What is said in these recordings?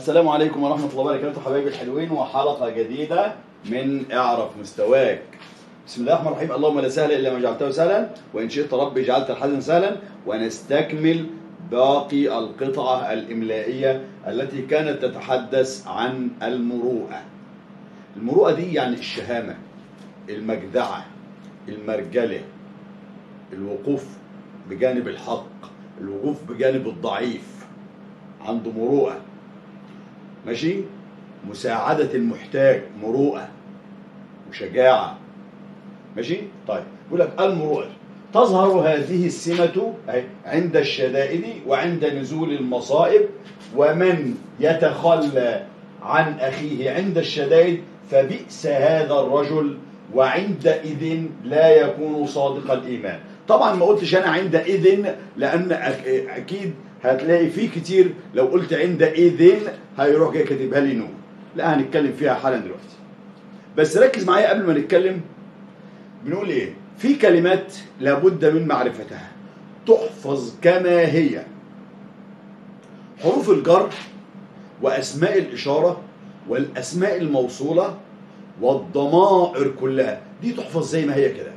السلام عليكم ورحمة الله وبركاته حبايبي الحلوين، وحلقة جديدة من اعرف مستواك. بسم الله الرحمن الرحيم. اللهم لا سهل إلا ما جعلته سهلا، وإن شئت ربي جعلت الحزن سهلا. ونستكمل باقي القطعة الإملائية التي كانت تتحدث عن المروءة. المروءة دي يعني الشهامة، المجدعة، المرجلة، الوقوف بجانب الحق، الوقوف بجانب الضعيف، عنده مروءة. ماشي؟ مساعدة المحتاج، مروءة وشجاعة. ماشي؟ طيب، يقول لك المروءة تظهر هذه السمة عند الشدائد وعند نزول المصائب، ومن يتخلى عن أخيه عند الشدائد فبئس هذا الرجل، وعندئذ لا يكون صادق الإيمان. طبعا ما قلتش أنا عندئذ، لأن أكيد هتلاقي فيه كتير لو قلت عندئذ هيروح جاي كاتبها لي نون. لا، هنتكلم فيها حالا دلوقتي، بس ركز معايا قبل ما نتكلم. بنقول ايه؟ في كلمات لابد من معرفتها، تحفظ كما هي. حروف الجر واسماء الاشاره والاسماء الموصوله والضمائر كلها دي تحفظ زي ما هي كده.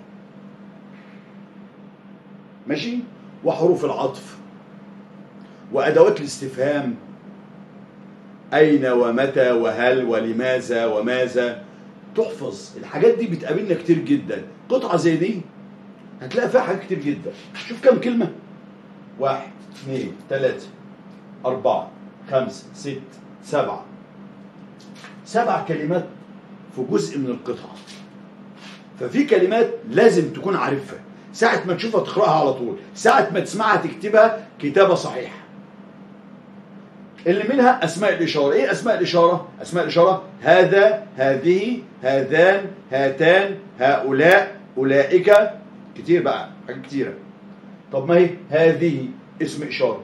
ماشي؟ وحروف العطف وادوات الاستفهام، اين ومتى وهل ولماذا وماذا، تحفظ. الحاجات دي بتقابلنا كتير جدا. قطعة زي دي هتلاقي فيها حاجات كتير جدا. شوف كم كلمة: 1 2 3 4 5 6 7 7 كلمات في جزء من القطعة. ففي كلمات لازم تكون عارفها، ساعة ما تشوفها تقرأها على طول، ساعة ما تسمعها تكتبها كتابة صحيحة. اللي منها أسماء الإشارة. إيه أسماء الإشارة؟ أسماء الإشارة: هذا، هذه، هذان، هاتان، هؤلاء، أولئك. كتير بقى، حاجات كتيرة. طب ما هي هذه اسم إشارة.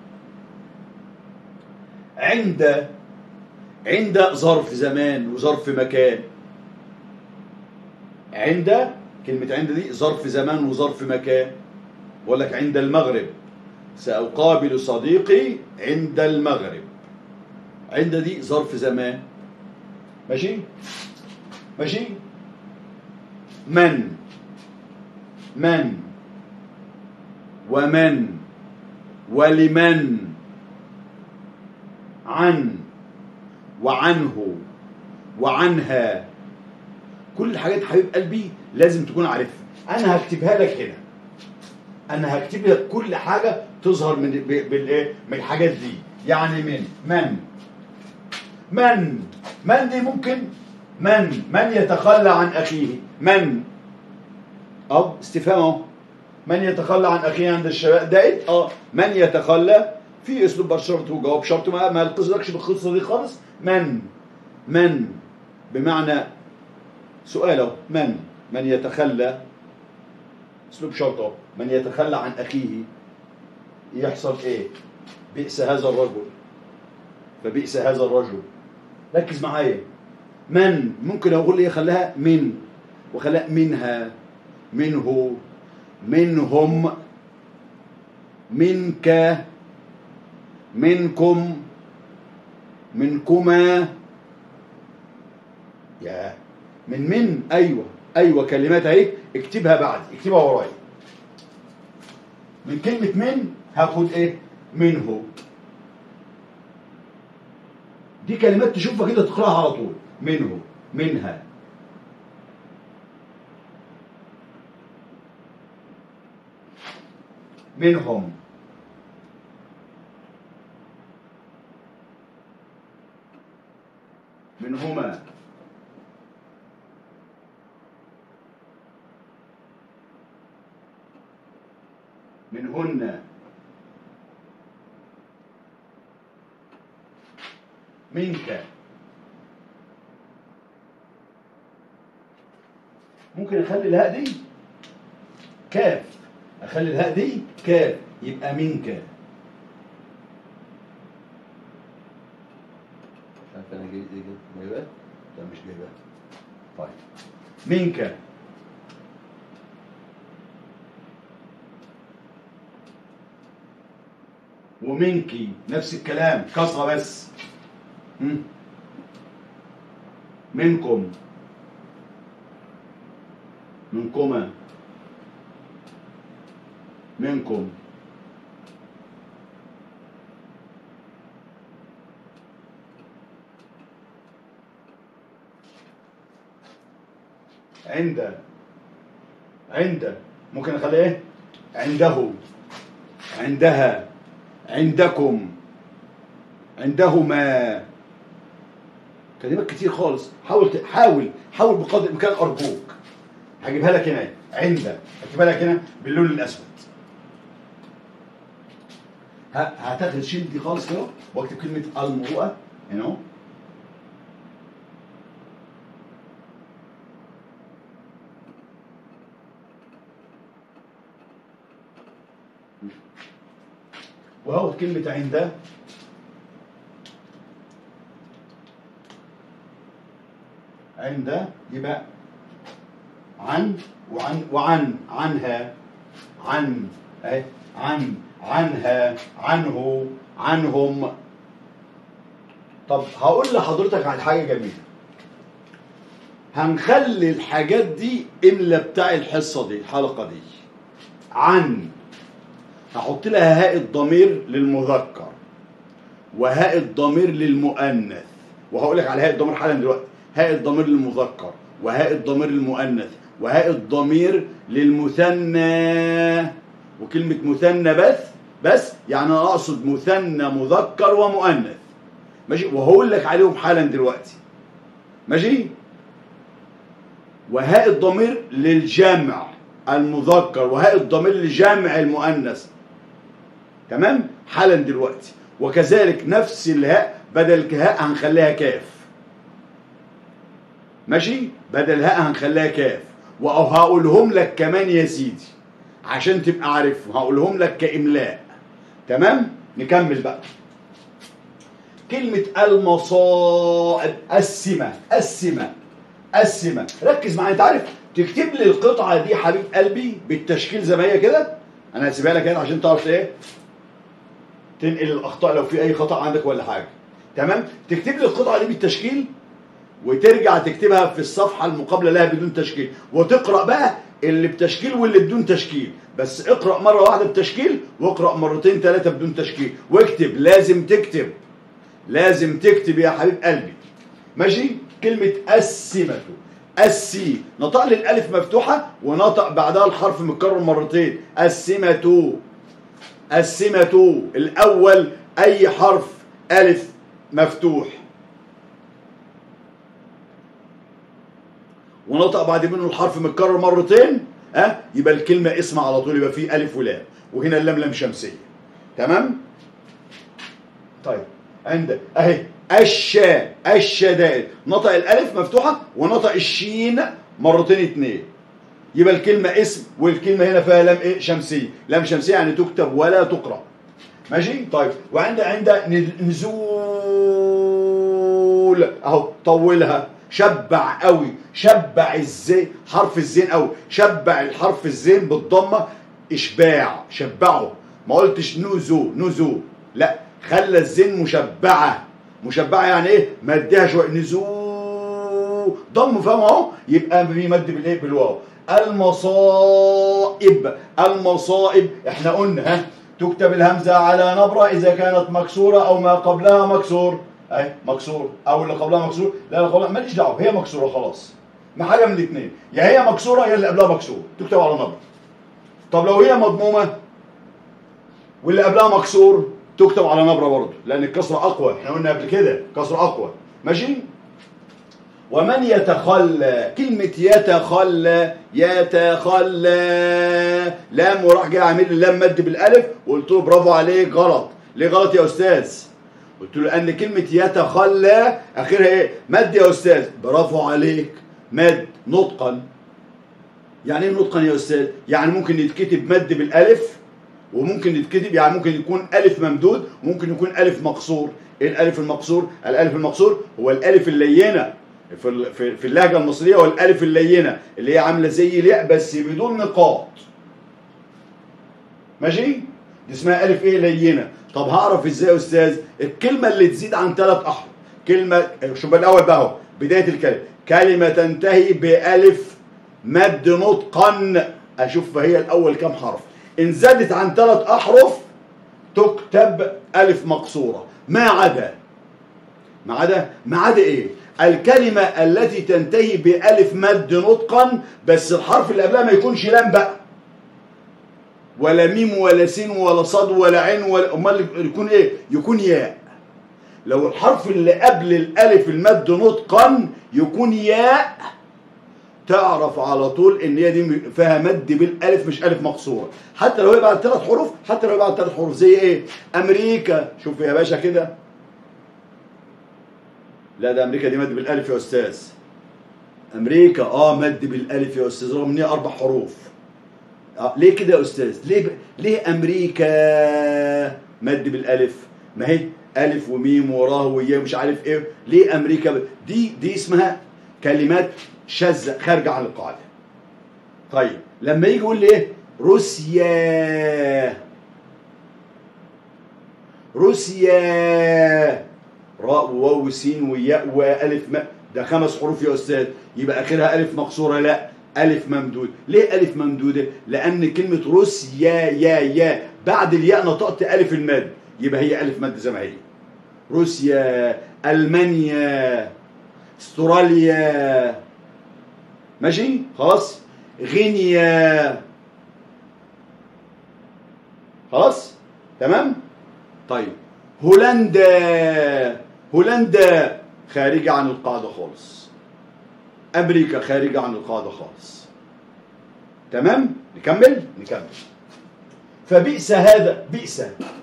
عند ظرف زمان وظرف مكان. كلمة عند دي ظرف زمان وظرف مكان. بقول لك عند المغرب سأقابل صديقي عند المغرب. عند دي ظرف زمان. ماشي؟ من ومن ولمن، عن وعنه وعنها. كل الحاجات حبيب قلبي لازم تكون عارفها. انا هكتبها لك هنا، انا هكتب لك كل حاجه تظهر من الحاجات دي. يعني من دي ممكن من يتخلى عن اخيه. من استفهام اهو. من يتخلى عن اخيه عند الشباب ده ايه؟ من يتخلى في اسلوب بر شرط وجواب شرط، ما القصدكش بالقصه دي خالص. من بمعنى سؤال اهو. من يتخلى اسلوب شرط اهو. من يتخلى عن اخيه يحصل ايه؟ بئس هذا الرجل، فبئس هذا الرجل. ركز معايا. من ممكن اقول ايه؟ خلاها من، وخلاها منها، منه، منهم، منك، منكم، منكما. يا من ايوه كلمات اهي. اكتبها بعد، اكتبها ورايا. من كلمة من هاخد ايه؟ منه. دي كلمات تشوفها كده تقراها على طول. منه، منها، منهم، منهما، منهن، منك. ممكن اخلي الهاء دي كاف، اخلي الهاء دي كاف، يبقى منك. مش عارف انا جايبها؟ لا مش جايبها. طيب، منك، ومنكي نفس الكلام، كسرة بس. منكم، منكما، منكم. عند ممكن اخلي ايه؟ عنده، عندها، عندكم، عندهما. كلمات كتير خالص. حاول بقدر الامكان ارجوك. هجيبها لك هنا هجيبها لك هنا باللون الاسود. هتاخد شيل دي خالص كده واكتب كلمه المرؤه هنا اهو. وهو كلمة عند يبقى عن عنها، اهي عنها، عنه، عنهم. طب هقول لحضرتك على حاجة جميلة. هنخلي الحاجات دي املا بتاع الحصة دي الحلقة دي. عن هحط لها هاء الضمير للمذكر وهاء الضمير للمؤنث، وهقول لك على هاء الضمير حالا دلوقتي. هاء الضمير للمذكر وهاء الضمير للمؤنث وهاء الضمير للمثنى. وكلمة مثنى بس يعني انا اقصد مثنى مذكر ومؤنث، ماشي؟ وهقول لك عليهم حالا دلوقتي، ماشي؟ وهاء الضمير للجمع المذكر وهاء الضمير لجمع المؤنث، تمام؟ حالا دلوقتي. وكذلك نفس الهاء بدل الهاء هنخليها كاف، ماشي؟ بدل الهاء هنخليها كاف. وهقولهم لك كمان يا سيدي عشان تبقى عارفهم، هقولهم لك كإملاء، تمام؟ نكمل بقى. كلمة المصائب، قسمة. ركز معايا. انت عارف تكتب لي القطعة دي حبيب قلبي بالتشكيل زي ما هي كده. انا هسيبها لك هنا عشان تعرف ايه تنقل الاخطاء لو في اي خطأ عندك ولا حاجة، تمام؟ تكتب لي القطعة دي بالتشكيل وترجع تكتبها في الصفحة المقابلة لها بدون تشكيل، وتقرأ بقى اللي بتشكيل واللي بدون تشكيل. بس اقرأ مرة واحدة بتشكيل واقرأ مرتين ثلاثة بدون تشكيل، واكتب. لازم تكتب يا حبيب قلبي، ماشي؟ كلمة السي نطق لي الألف مفتوحة ونطق بعدها الحرف متكرر مرتين. السمة الأول أي حرف ألف مفتوح ونطق بعد منه الحرف متكرر مرتين، يبقى الكلمة اسم على طول، يبقى فيه ألف ولام، وهنا اللام لام شمسية، تمام؟ طيب عند اهي الشدائد نطق الالف مفتوحه ونطق الشين مرتين اتنين، يبقى الكلمه اسم، والكلمه هنا فيها لام ايه؟ شمسيه. لام شمسيه يعني تكتب ولا تقرا، ماشي؟ طيب وعند نزول اهو، طولها. شبع قوي، شبع الزين، حرف الزين قوي، شبع الحرف الزين بالضمه اشباع، شبعه. ما قلتش نزو لا، خلى الزين مشبعه يعني ايه؟ مديها شويه. نزو ضم، فاهم اهو؟ يبقى بيمد بالايه؟ بالواو. المصائب احنا قلنا تكتب الهمزه على نبره اذا كانت مكسوره او ما قبلها مكسور. اهي مكسور او اللي قبلها مكسور. لا اللي قبلها ماليش دعوه، هي مكسوره خلاص، ما حاجه من الاثنين، يا هي مكسوره يا اللي قبلها مكسور، تكتب على نبره. طب لو هي مضمومه واللي قبلها مكسور تكتب على نبره برضه، لان الكسره اقوى، احنا قلنا قبل كده كسره اقوى، ماشي؟ ومن يتخلى، كلمه يتخلى لام وراح جاي عامل لي لام مد بالالف، وقلت له برافو عليك. غلط. ليه غلط يا استاذ؟ قلت له لان كلمه يتخلى اخرها ايه؟ مد يا استاذ. برافو عليك، مد نطقا. يعني ايه نطقا يا استاذ؟ يعني ممكن يتكتب مد بالالف وممكن يتكتب، يعني ممكن يكون ألف ممدود وممكن يكون ألف مقصور. إيه الألف المقصور؟ الألف المقصور هو الألف اللينة في اللهجة المصرية، والألف اللينة اللي هي عاملة زي الياء بس بدون نقاط، ماشي؟ دي اسمها ألف إيه؟ لينة. طب هعرف إزاي يا أستاذ؟ الكلمة اللي تزيد عن 3 أحرف، كلمة، شوف الأول بقى اهو بداية الكلمة، كلمة تنتهي بألف مد نطقا، أشوف هي الأول كم حرف. إن زادت عن 3 أحرف تكتب ألف مقصورة، ما عدا إيه؟ الكلمة التي تنتهي بألف مد نطقا، بس الحرف اللي قبلها ما يكونش لام بقى، ولا ميم ولا سين ولا صاد ولا عين، ولا امال يكون ايه؟ يكون ياء. لو الحرف اللي قبل الالف المد نطقا يكون ياء، تعرف على طول ان هي دي فيها مد بالالف مش الف مقصوره، حتى لو هي بعد 3 حروف، حتى لو هي بعد 3 حروف. زي ايه؟ امريكا، شوف يا باشا كده، لا ده امريكا دي مد بالالف يا استاذ. امريكا مد بالالف يا استاذ رغم ان هي 4 حروف. ليه كده يا استاذ؟ ليه امريكا مد بالالف؟ ما هي الف وميم وراه وياه مش عارف ايه. ليه امريكا دي اسمها كلمات شاذه خارجه عن القاعده. طيب لما يجي يقول لي ايه؟ روسيا، راء وواو وسين وياء والف ده 5 حروف يا استاذ، يبقى اخرها الف مقصوره؟ لا، ألف ممدود. ليه ألف ممدودة؟ لأن كلمة روسيا يا بعد الياء نطقت ألف المد، يبقى هي ألف مد زي ما هي. روسيا، ألمانيا، استراليا، ماشي؟ خلاص؟ غينيا، خلاص؟ تمام؟ طيب هولندا خارجة عن القاعدة خالص. أمريكا خارجة عن القاعدة خالص. تمام؟ نكمل. فبئس هذا، بئس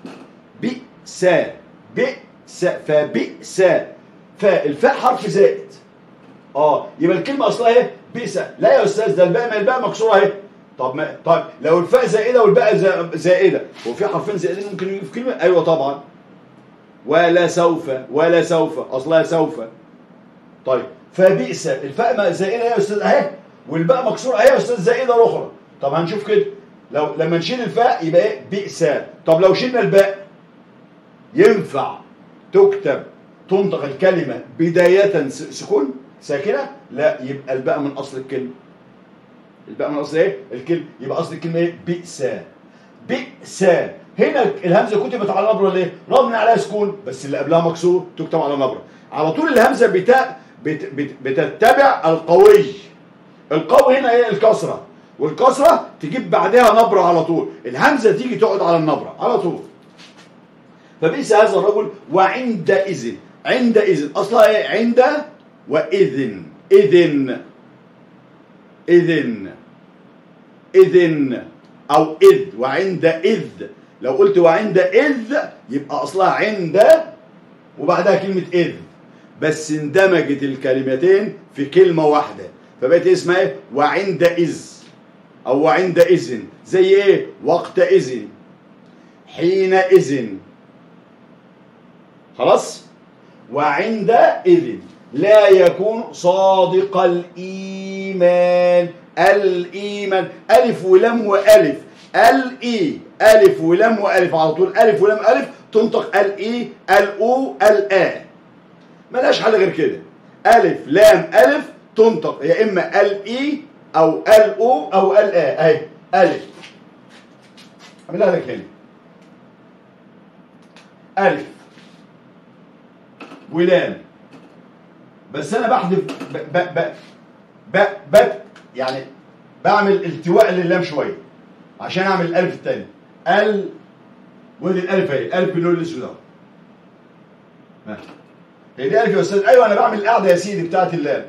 فبئس، فالفاء حرف زائد. يبقى الكلمة أصلها ايه؟ بئس. لا يا أستاذ، ده الباء مكسورة اهي. طب لو الفاء زائدة والباء زائدة، هو في حرفين زائدين ممكن يجي في كلمة؟ أيوه طبعا. ولا سوف أصلها سوف. طيب فبئس، الفاء زائده يا استاذ اهي، والباء مكسوره اهي يا استاذ زائده اخرى. طب هنشوف كده، لما نشيل الفاء يبقى ايه؟ بئس. طب لو شلنا الباء ينفع تنطق الكلمه بدايه سكون ساكنه؟ لا، يبقى الباء من اصل الكلمه. الباء من اصل ايه؟ الكلمه. يبقى اصل الكلمه ايه؟ بئس. هنا الهمزه كتبت على نبره ليه؟ رغم ان عليها سكون، بس اللي قبلها مكسور تكتب على نبره. على طول الهمزه بتتبع القوي. القوي هنا ايه؟ الكسره، والكسره تجيب بعدها نبره على طول، الهمزه تيجي تقعد على النبره على طول. فبئس هذا الرجل. وعندئذ، اصلها ايه؟ عند واذن، اذن او اذ. وعندئذ، لو قلت وعندئذ يبقى اصلها عند وبعدها كلمه اذ، بس اندمجت الكلمتين في كلمة واحدة، فبقت اسمها ايه؟ وعندئذ أو وعندئذ. زي ايه؟ وقتئذ، حينئذ. خلاص؟ وعندئذ لا يكون صادق الإيمان. ألف ولام وألف، ألف ولام وألف على طول، ألف ولام ألف تنطق الإي، الأو، الآ، ملهاش حل غير كده. ألف لام ألف تنطق يا إما الإي أو الأو أو الآ. أهي ألف، أعملها لك هنا، ألف ولام، بس أنا بحذف يعني بعمل التواء للام شوية عشان أعمل الألف التاني. ودي الألف أهي، الألف باللون الأسود أهو. هي دي ألف يا أستاذ؟ أيوه أنا بعمل القاعدة يا سيدي بتاعت اللام.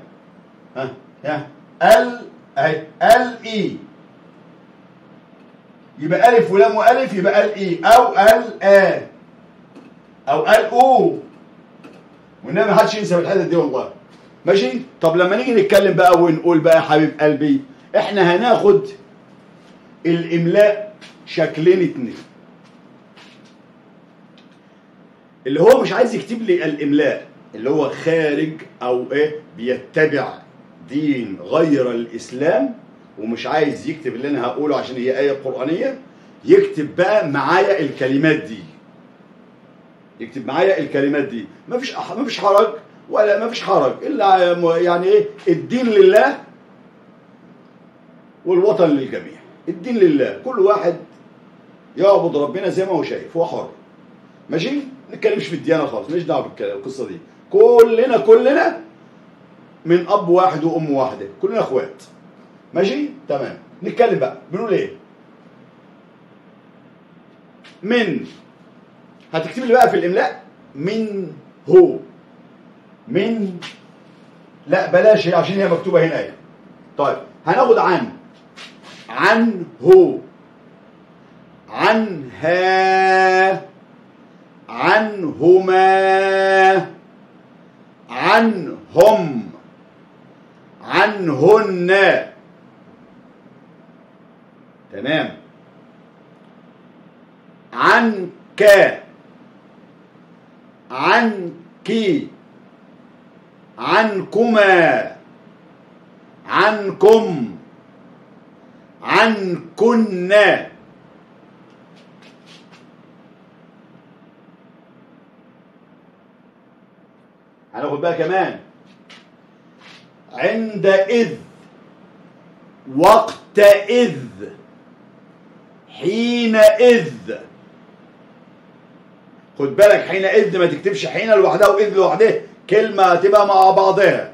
أهي الإي، يبقى ألف ولام وألف يبقى الإي أو الآ أو الأو، والنبي ما حدش ينسى الحتة دي والله. ماشي؟ طب لما نيجي نتكلم بقى ونقول بقى يا حبيب قلبي، إحنا هناخد الإملاء شكلين اتنين. اللي هو مش عايز يكتب لي الإملاء اللي هو خارج أو إيه بيتبع دين غير الإسلام ومش عايز يكتب اللي أنا هقوله عشان هي آية قرآنية، يكتب بقى معايا الكلمات دي، يكتب معايا الكلمات دي. مفيش حرج ولا ما فيش حرج، الا يعني ايه، الدين لله والوطن للجميع. الدين لله، كل واحد يعبد ربنا زي ما هو شايف، هو حر. ماشي؟ ما نتكلمش في الديانه خالص، ماليش دعوه بالقصه دي. كلنا من اب واحد وام واحده، كلنا اخوات. ماشي؟ تمام. نتكلم بقى، بنقول ايه؟ من، هتكتب لي بقى في الاملاء من هو. من، لا بلاش عشان هي مكتوبه هنا اهي. طيب هناخد عن هو، عنها، عنهما، عنهم، عنهن. تمام. عنك، عنك، عنكما، عنكم، عنكن. هناخد بقى كمان عندئذ، وقتئذ، حينئذ. خد بالك، حينئذ ما تكتبش حين لوحدها وإذ لوحدها، كلمة تبقى مع بعضها.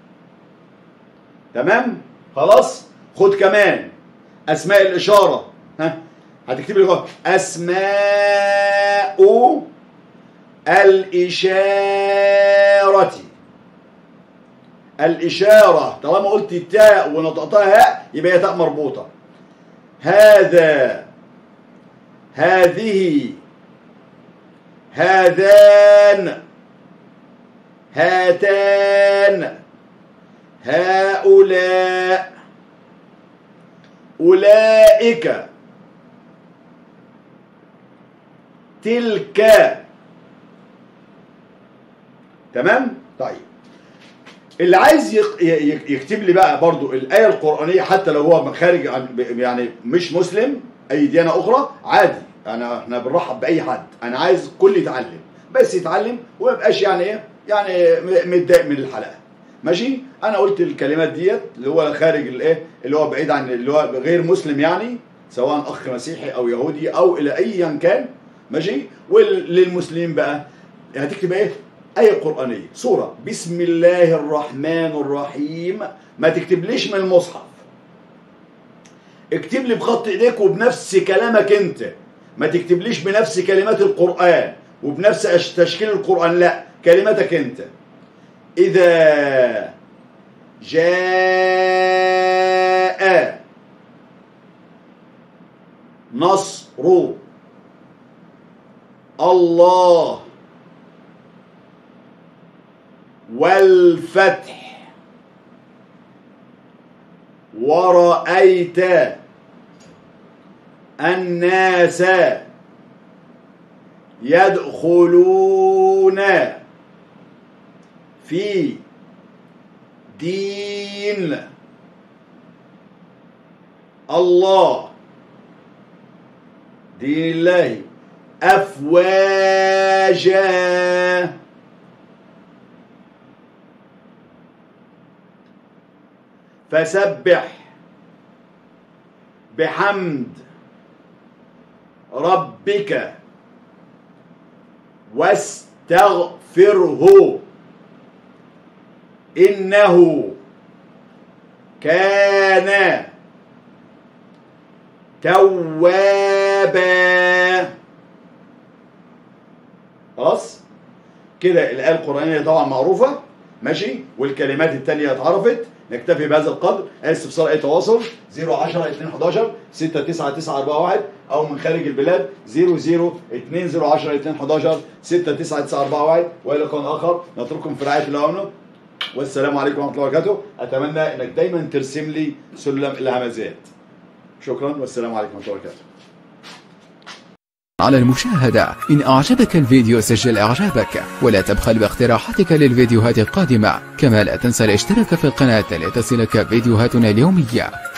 تمام؟ خلاص؟ خد كمان أسماء الإشارة. ها؟ هتكتب لي أسماء الإشارة. الإشارة طالما قلت التاء ونطقتها هاء يبقى هي تاء مربوطة. هذا، هذه، هذان، هاتان، هؤلاء، أولئك، تلك. تمام؟ طيب اللي عايز يكتب لي بقى برضو الآية القرآنية حتى لو هو خارج يعني مش مسلم، أي ديانة أخرى، عادي. احنا بنرحب بأي حد. أنا عايز كل يتعلم، بس يتعلم وما يبقاش يعني إيه، يعني متضايق من الحلقة. ماشي؟ أنا قلت الكلمات ديت اللي هو خارج الإيه، اللي هو بعيد عن، اللي هو غير مسلم يعني، سواء أخ مسيحي أو يهودي أو إلى أيا كان. ماشي؟ وللمسلمين بقى هتكتب إيه؟ آية قرآنية، سورة بسم الله الرحمن الرحيم. ما تكتبليش من المصحف، اكتب لي بخط ايديك وبنفس كلامك انت. ما تكتبليش بنفس كلمات القرآن وبنفس تشكيل القرآن، لا، كلماتك انت. إذا جاء نصر الله والفتح ورأيت الناس يدخلون في دين الله، دين الله، أفواجا. فسبح بحمد ربك واستغفره إنه كان توابا. خلاص كده الآية القرآنية طبعا معروفة. ماشي؟ والكلمات التانية اتعرفت. نكتفي بهذا القدر. استفسار اي تواصل 010 211 69941 او من خارج البلاد 00 2010 211 69941. والى لقاء اخر نترككم في رعاية الله وامنه، والسلام عليكم ورحمة الله وبركاته. اتمنى انك دايما ترسم لي سلم الهمزات. شكرا والسلام عليكم ورحمة الله وبركاته. على المشاهدة. إن أعجبك الفيديو سجل إعجابك ولا تبخل باقتراحاتك للفيديوهات القادمة، كما لا تنسى الاشتراك في القناة لتصلك فيديوهاتنا اليومية.